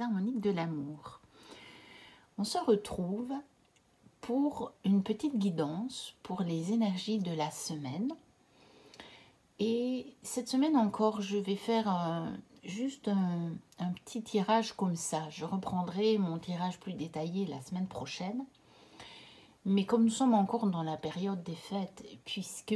harmoniques de l'amour. On se retrouve pour une petite guidance pour les énergies de la semaine. Et cette semaine encore, je vais faire juste un petit tirage comme ça. Je reprendrai mon tirage plus détaillé la semaine prochaine. Mais comme nous sommes encore dans la période des fêtes, puisque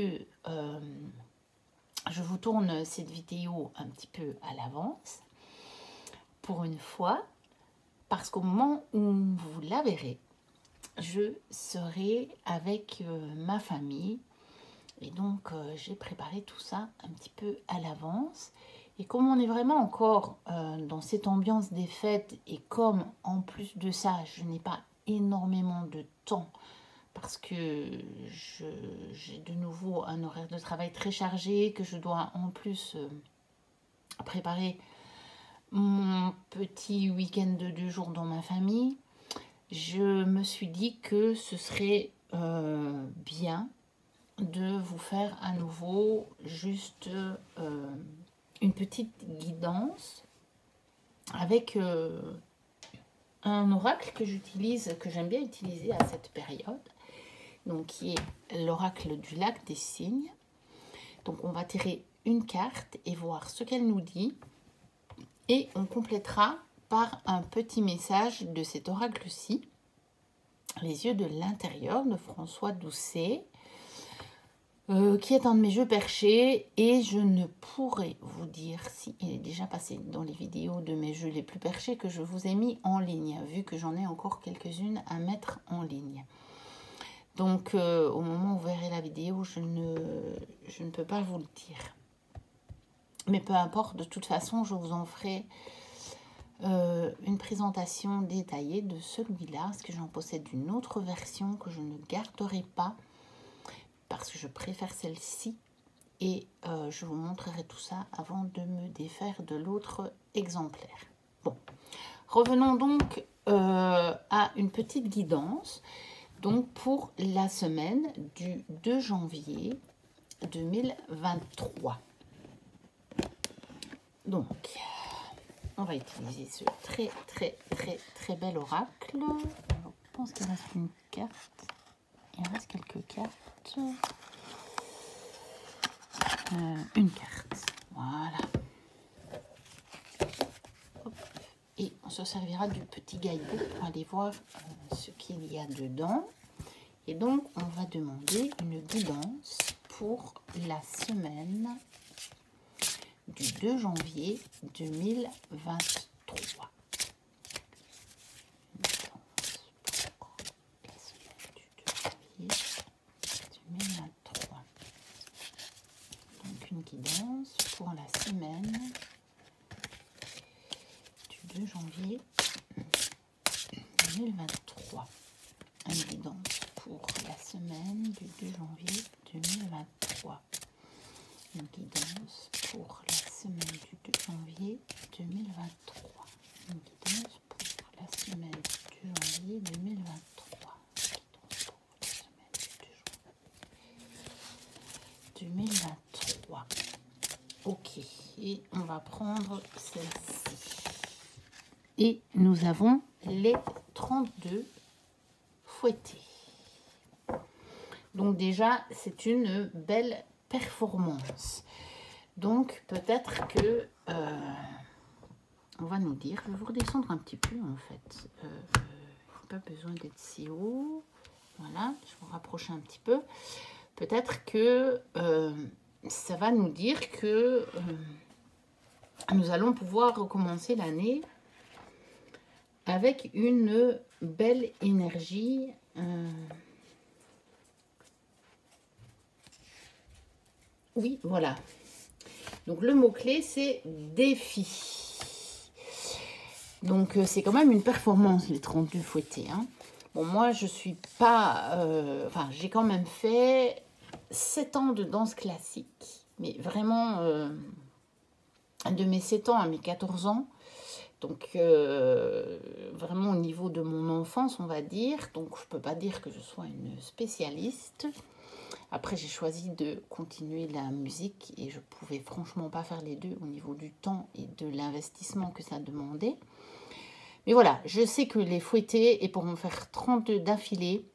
je vous tourne cette vidéo un petit peu à l'avance, pour une fois, parce qu'au moment où vous la verrez, je serai avec ma famille. Et donc, j'ai préparé tout ça un petit peu à l'avance. Et comme on est vraiment encore dans cette ambiance des fêtes, et comme en plus de ça, je n'ai pas énormément de temps, parce que j'ai de nouveau un horaire de travail très chargé, que je dois en plus préparer mon petit week-end de 2 jours dans ma famille, je me suis dit que ce serait bien de vous faire à nouveau juste une petite guidance avec un oracle que j'utilise, que j'aime bien utiliser à cette période, donc qui est l'oracle du lac des cygnes. Donc on va tirer une carte et voir ce qu'elle nous dit, et on complétera par un petit message de cet oracle-ci, Les yeux de l'intérieur de François Doucet, qui est un de mes jeux perchés, et je ne pourrais vous dire si il est déjà passé dans les vidéos de mes jeux les plus perchés que je vous ai mis en ligne, vu que j'en ai encore quelques-unes à mettre en ligne. Donc au moment où vous verrez la vidéo, je ne peux pas vous le dire. Mais peu importe, de toute façon, je vous en ferai une présentation détaillée de celui-là, parce que j'en possède une autre version que je ne garderai pas, parce que je préfère celle-ci, et je vous montrerai tout ça avant de me défaire de l'autre exemplaire. Bon, revenons donc à une petite guidance, donc pour la semaine du 2 janvier 2023. Donc, on va utiliser ce très bel oracle. Je pense qu'il reste une carte. Il reste quelques cartes. Une carte. Voilà. Hop. Et on se servira du petit guidebook pour aller voir ce qu'il y a dedans. Et donc, on va demander une guidance pour la semaine du 2 janvier 2023. Donc une guidance pour la semaine du 2 janvier 2023. Une guidance pour la semaine du 2 janvier 2023. Une guidance pour la semaine du 2 janvier 2023. Une guidance pour la semaine du 2 janvier 2023. Guidance pour la semaine du 2 janvier 2023. Ok, et on va prendre celle-ci. Et nous avons les 32 fouettés. Donc déjà, c'est une belle performance. Donc peut-être que on va nous dire, je vais vous redescendre un petit peu en fait, pas besoin d'être si haut, voilà, je vais vous rapprocher un petit peu. Peut-être que ça va nous dire que nous allons pouvoir recommencer l'année avec une belle énergie. Oui, voilà. Donc le mot-clé, c'est défi. Donc c'est quand même une performance, les 32 fouettés. Hein. Bon, moi, je suis pas... enfin, j'ai quand même fait 7 ans de danse classique. Mais vraiment, de mes 7 ans à mes 14 ans. Donc, vraiment au niveau de mon enfance, on va dire. Donc, je peux pas dire que je sois une spécialiste. Après, j'ai choisi de continuer la musique et je pouvais franchement pas faire les deux au niveau du temps et de l'investissement que ça demandait. Mais voilà, je sais que les fouetter, et pour en faire 32 d'affilée,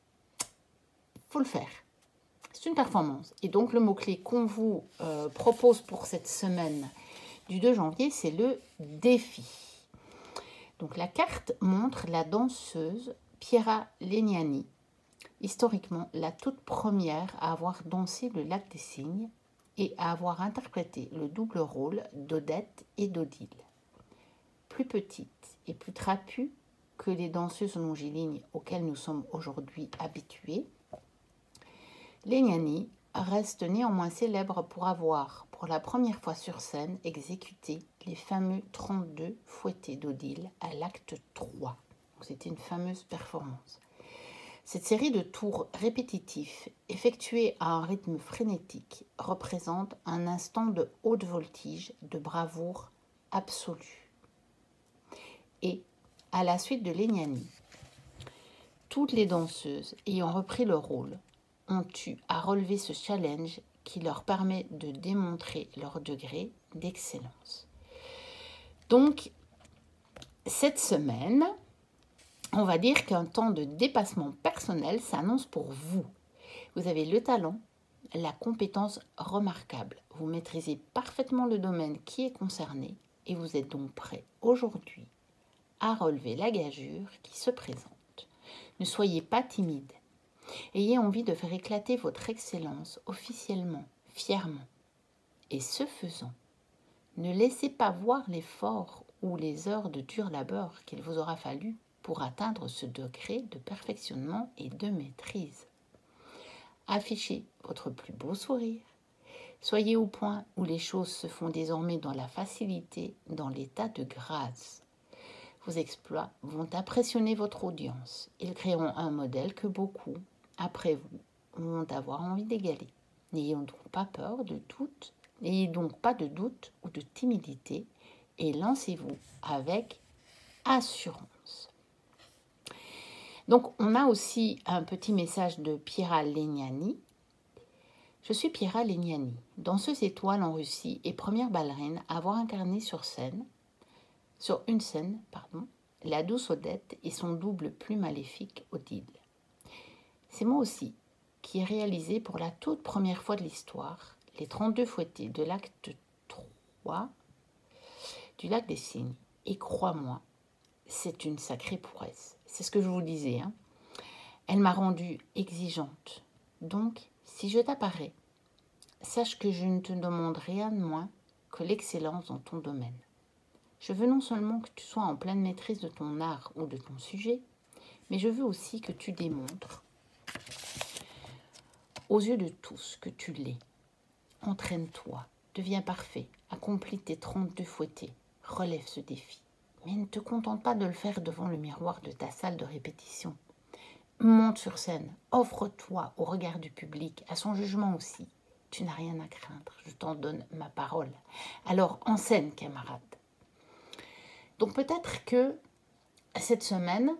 il faut le faire. C'est une performance. Et donc, le mot-clé qu'on vous propose pour cette semaine du 2 janvier, c'est le défi. Donc, la carte montre la danseuse Piera Legnani, historiquement la toute première à avoir dansé le lac des Cygnes et à avoir interprété le double rôle d'Odette et d'Odile. Plus petite et plus trapue que les danseuses longilignes auxquelles nous sommes aujourd'hui habitués, Legnani reste néanmoins célèbre pour avoir, pour la première fois sur scène, exécuté les fameux 32 fouettés d'Odile à l'acte 3. C'était une fameuse performance. Cette série de tours répétitifs, effectués à un rythme frénétique, représente un instant de haute voltige, de bravoure absolue. Et, à la suite de Legnani, toutes les danseuses ayant repris le rôle ont eu à relever ce challenge qui leur permet de démontrer leur degré d'excellence. Donc, cette semaine, on va dire qu'un temps de dépassement personnel s'annonce pour vous. Vous avez le talent, la compétence remarquable. Vous maîtrisez parfaitement le domaine qui est concerné et vous êtes donc prêt aujourd'hui à relever la gageure qui se présente. Ne soyez pas timide. Ayez envie de faire éclater votre excellence officiellement, fièrement. Et ce faisant, ne laissez pas voir l'effort ou les heures de dur labeur qu'il vous aura fallu pour atteindre ce degré de perfectionnement et de maîtrise. Affichez votre plus beau sourire. Soyez au point où les choses se font désormais dans la facilité, dans l'état de grâce. Vos exploits vont impressionner votre audience. Ils créeront un modèle que beaucoup, après vous, vont avoir envie d'égaler. N'ayez donc pas peur de doute, n'ayez donc pas de doute ou de timidité et lancez-vous avec assurance. Donc, on a aussi un petit message de Piera Legnani. Je suis Piera Legnani, danseuse étoile en Russie et première ballerine à avoir incarné sur une scène, la douce Odette et son double plus maléfique Odile. C'est moi aussi qui ai réalisé pour la toute première fois de l'histoire les 32 fouettés de l'acte 3 du lac des Cygnes. Et crois-moi, c'est une sacrée prouesse. C'est ce que je vous disais. Elle m'a rendue exigeante. Donc, si je t'apparais, sache que je ne te demande rien de moins que l'excellence dans ton domaine. Je veux non seulement que tu sois en pleine maîtrise de ton art ou de ton sujet, mais je veux aussi que tu démontres aux yeux de tous que tu l'es. Entraîne-toi, deviens parfait, accomplis tes 32 fouettés, relève ce défi. Mais ne te contente pas de le faire devant le miroir de ta salle de répétition. Monte sur scène, offre-toi au regard du public, à son jugement aussi. Tu n'as rien à craindre, je t'en donne ma parole. Alors en scène, camarade. Donc peut-être que cette semaine,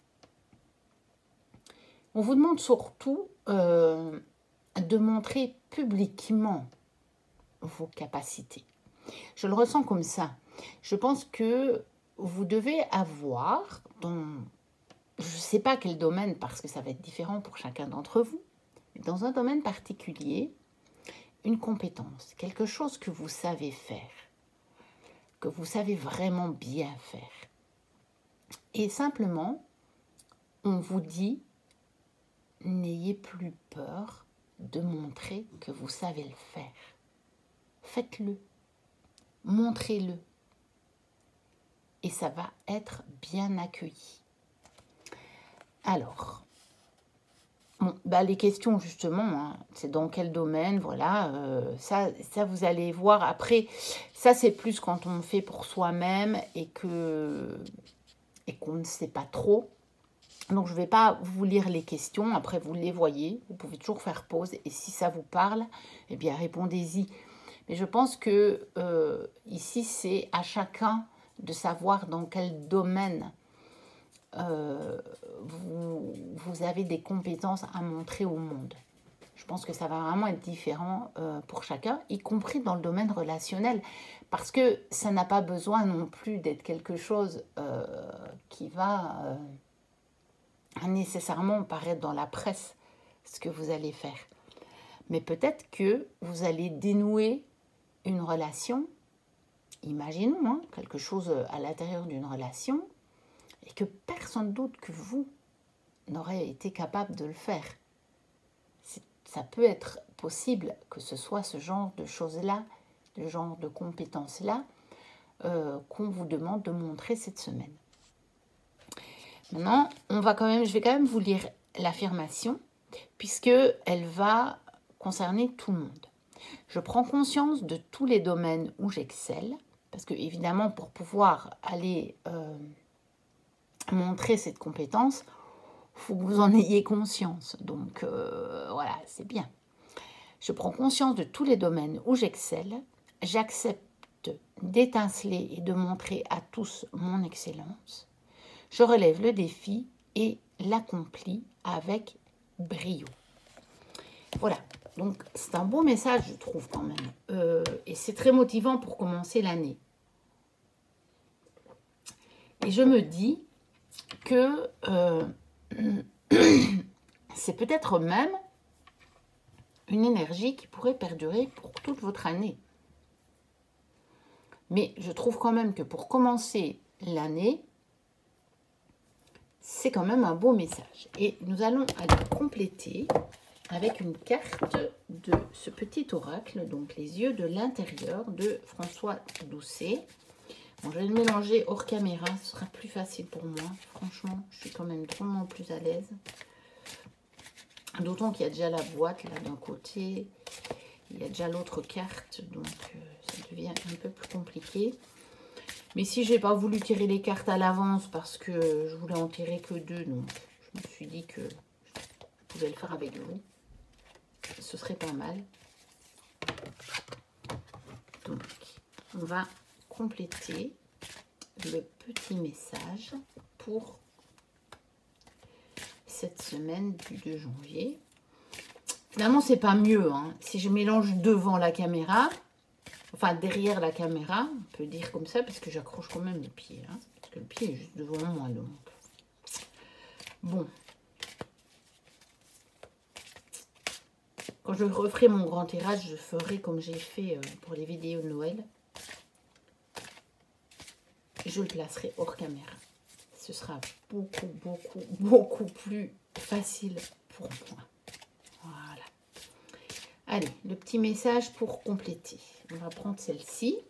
on vous demande surtout de montrer publiquement vos capacités. Je le ressens comme ça. Je pense que vous devez avoir, dans, je ne sais pas quel domaine, parce que ça va être différent pour chacun d'entre vous, mais dans un domaine particulier, une compétence, quelque chose que vous savez faire, que vous savez vraiment bien faire. Et simplement, on vous dit, n'ayez plus peur de montrer que vous savez le faire. Faites-le, montrez-le, et ça va être bien accueilli. Alors, les questions justement, c'est dans quel domaine, voilà, ça vous allez voir. Après, ça c'est plus quand on fait pour soi-même et qu'on ne sait pas trop. Donc, je ne vais pas vous lire les questions. Après, vous les voyez. Vous pouvez toujours faire pause. Et si ça vous parle, eh bien, répondez-y. Mais je pense que ici, c'est à chacun de savoir dans quel domaine vous avez des compétences à montrer au monde. Je pense que ça va vraiment être différent pour chacun, y compris dans le domaine relationnel. Parce que ça n'a pas besoin non plus d'être quelque chose qui va nécessairement paraître dans la presse, ce que vous allez faire. Mais peut-être que vous allez dénouer une relation, imaginons, hein, quelque chose à l'intérieur d'une relation, et que personne d'autre que vous n'aurait été capable de le faire. Ça peut être possible que ce soit ce genre de choses-là, ce genre de compétences-là, qu'on vous demande de montrer cette semaine. Maintenant, je vais quand même vous lire l'affirmation, puisqu'elle va concerner tout le monde. Je prends conscience de tous les domaines où j'excelle, parce que évidemment, pour pouvoir aller montrer cette compétence, il faut que vous en ayez conscience. Donc voilà, c'est bien. Je prends conscience de tous les domaines où j'excelle. J'accepte d'étinceler et de montrer à tous mon excellence. Je relève le défi et l'accomplis avec brio. Voilà, donc c'est un beau message, je trouve quand même. Et c'est très motivant pour commencer l'année. Et je me dis que c'est peut-être même une énergie qui pourrait perdurer pour toute votre année. Mais je trouve quand même que pour commencer l'année, c'est quand même un beau message. Et nous allons aller compléter avec une carte de ce petit oracle, donc les yeux de l'intérieur de François Doucet. Bon, je vais le mélanger hors caméra, ce sera plus facile pour moi. Franchement, je suis quand même drôlement plus à l'aise. D'autant qu'il y a déjà la boîte là d'un côté. Il y a déjà l'autre carte, donc ça devient un peu plus compliqué. Mais si je n'ai pas voulu tirer les cartes à l'avance parce que je voulais en tirer que 2, donc je me suis dit que je pouvais le faire avec vous. Ce serait pas mal. Donc, on va compléter le petit message pour cette semaine du 2 janvier. Finalement, c'est pas mieux, hein. Si je mélange devant la caméra, enfin derrière la caméra, on peut dire comme ça, parce que j'accroche quand même le pied, hein, parce que le pied est juste devant moi, donc. Bon. Quand je referai mon grand tirage, je ferai comme j'ai fait pour les vidéos de Noël. Je le placerai hors caméra. Ce sera beaucoup plus facile pour moi. Voilà. Allez, le petit message pour compléter. On va prendre celle-ci.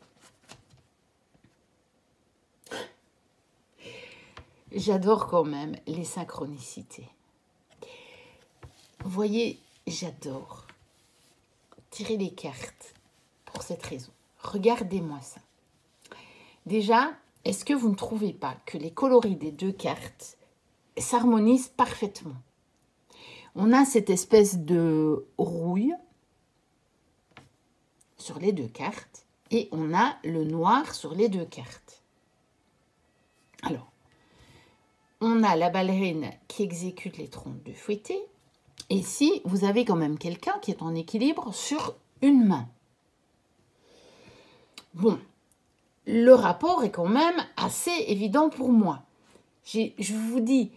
J'adore quand même les synchronicités. Vous voyez, j'adore tirer les cartes pour cette raison. Regardez-moi ça. Déjà, est-ce que vous ne trouvez pas que les coloris des deux cartes s'harmonisent parfaitement? On a cette espèce de rouille sur les deux cartes et on a le noir sur les deux cartes. Alors, on a la ballerine qui exécute les trompes de fouetté. Et ici, vous avez quand même quelqu'un qui est en équilibre sur une main. Bon, le rapport est quand même assez évident pour moi. Je vous dis,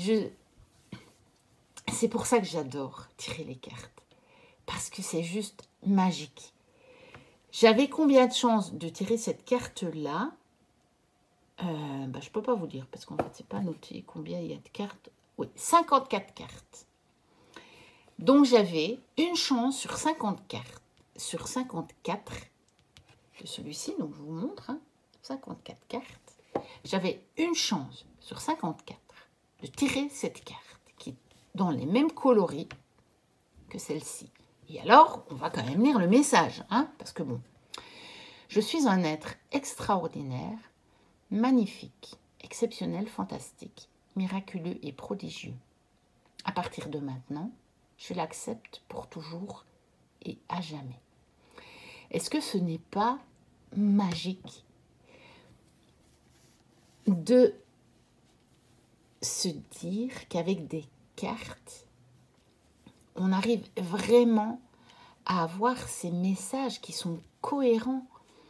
c'est pour ça que j'adore tirer les cartes. Parce que c'est juste magique. J'avais combien de chances de tirer cette carte-là? Je ne peux pas vous dire, parce qu'en fait, c'est pas noté combien il y a de cartes. Oui, 54 cartes. Donc, j'avais une chance sur 54 de celui-ci. Donc, je vous montre, hein, 54 cartes. J'avais une chance sur 54 de tirer cette carte qui est dans les mêmes coloris que celle-ci. Et alors, on va quand même lire le message, hein, parce que bon, je suis un être extraordinaire, magnifique, exceptionnel, fantastique, miraculeux et prodigieux. À partir de maintenant, je l'accepte pour toujours et à jamais. Est-ce que ce n'est pas magique de se dire qu'avec des cartes, on arrive vraiment à avoir ces messages qui sont cohérents.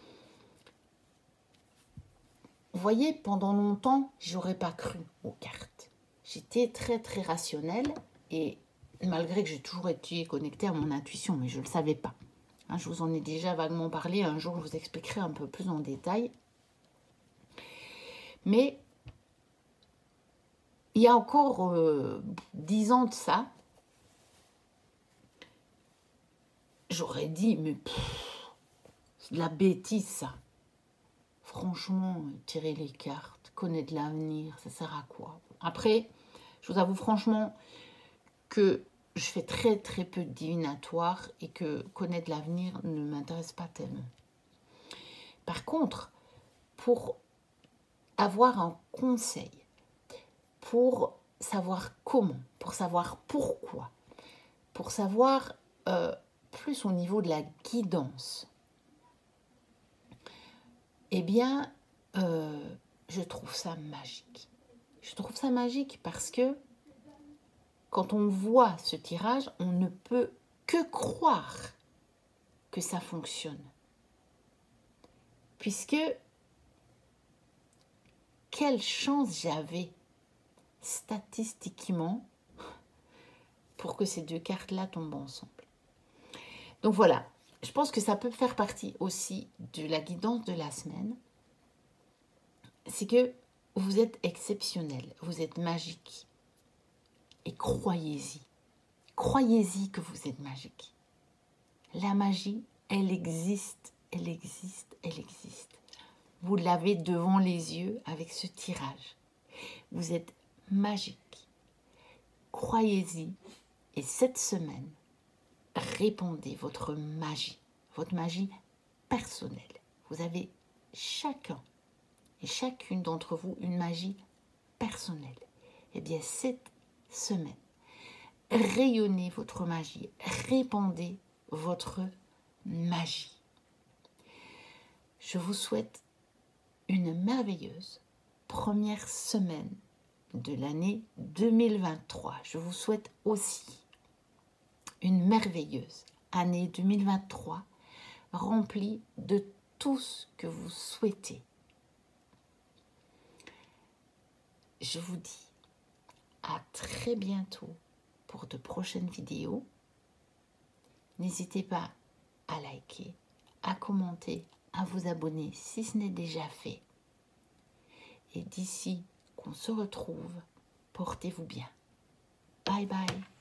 Vous voyez, pendant longtemps, j'aurais pas cru aux cartes. J'étais très très rationnelle et malgré que j'ai toujours été connectée à mon intuition, mais je ne le savais pas. Hein, je vous en ai déjà vaguement parlé, un jour je vous expliquerai un peu plus en détail. Mais il y a encore 10 ans de ça, j'aurais dit, mais c'est de la bêtise ça. Franchement, tirer les cartes, connaître l'avenir, ça sert à quoi? Après, je vous avoue franchement que je fais très très peu de divinatoire et que connaître l'avenir ne m'intéresse pas tellement. Par contre, pour avoir un conseil, pour savoir comment, pour savoir pourquoi, pour savoir plus au niveau de la guidance, eh bien, je trouve ça magique. Je trouve ça magique parce que quand on voit ce tirage, on ne peut que croire que ça fonctionne. Puisque, quelle chance j'avais statistiquement pour que ces deux cartes-là tombent ensemble. Donc voilà, je pense que ça peut faire partie aussi de la guidance de la semaine. C'est que vous êtes exceptionnel, vous êtes magique. Et croyez-y. Croyez-y que vous êtes magique. La magie, elle existe, elle existe, elle existe. Vous l'avez devant les yeux avec ce tirage. Vous êtes magique. Croyez-y. Et cette semaine, répandez votre magie personnelle. Vous avez chacun et chacune d'entre vous une magie personnelle. Eh bien, cette semaine, rayonnez votre magie, répandez votre magie. Je vous souhaite une merveilleuse première semaine de l'année 2023. Je vous souhaite aussi une merveilleuse année 2023 remplie de tout ce que vous souhaitez. Je vous dis à très bientôt pour de prochaines vidéos. N'hésitez pas à liker, à commenter, à vous abonner si ce n'est déjà fait. Et d'ici qu'on se retrouve, portez-vous bien. Bye bye.